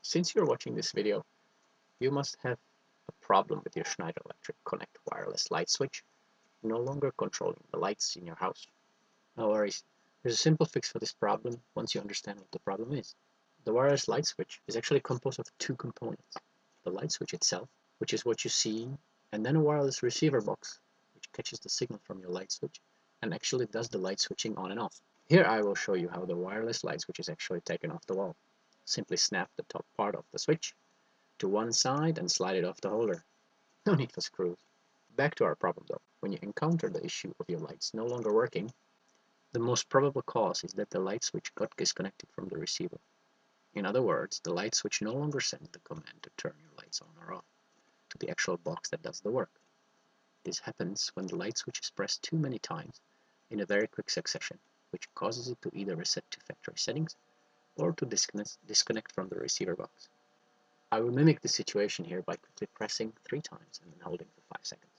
Since you're watching this video, you must have a problem with your Schneider Electric Connect wireless light switch no longer controlling the lights in your house. No worries, there's a simple fix for this problem once you understand what the problem is. The wireless light switch is actually composed of two components. The light switch itself, which is what you see, and then a wireless receiver box, which catches the signal from your light switch and actually does the light switching on and off. Here I will show you how the wireless light switch is actually taken off the wall. Simply snap the top part of the switch to one side and slide it off the holder. No need for screws. Back to our problem though. When you encounter the issue of your lights no longer working, the most probable cause is that the light switch got disconnected from the receiver. In other words, the light switch no longer sends the command to turn your lights on or off to the actual box that does the work. This happens when the light switch is pressed too many times in a very quick succession, which causes it to either reset to factory settings or to disconnect from the receiver box. I will mimic the situation here by quickly pressing 3 times and then holding for 5 seconds.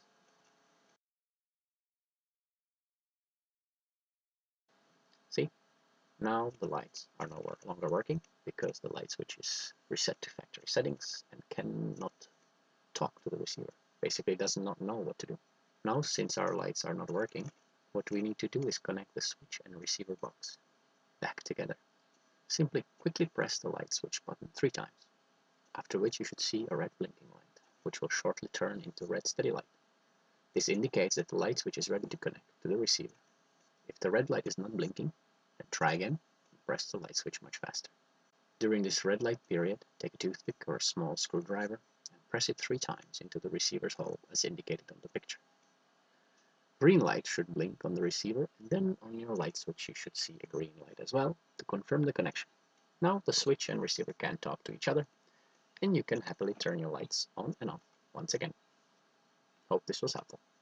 See? Now the lights are no longer working because the light switch is reset to factory settings and cannot talk to the receiver. Basically does not know what to do. Now since our lights are not working, what we need to do is connect the switch and receiver box back together. Simply quickly press the light switch button 3 times, after which you should see a red blinking light, which will shortly turn into red steady light. This indicates that the light switch is ready to connect to the receiver. If the red light is not blinking, then try again and press the light switch much faster. During this red light period, take a toothpick or a small screwdriver and press it 3 times into the receiver's hole as indicated on the picture. Green light should blink on the receiver, and then on your light switch you should see a green light as well to confirm the connection. Now the switch and receiver can talk to each other, and you can happily turn your lights on and off once again. Hope this was helpful.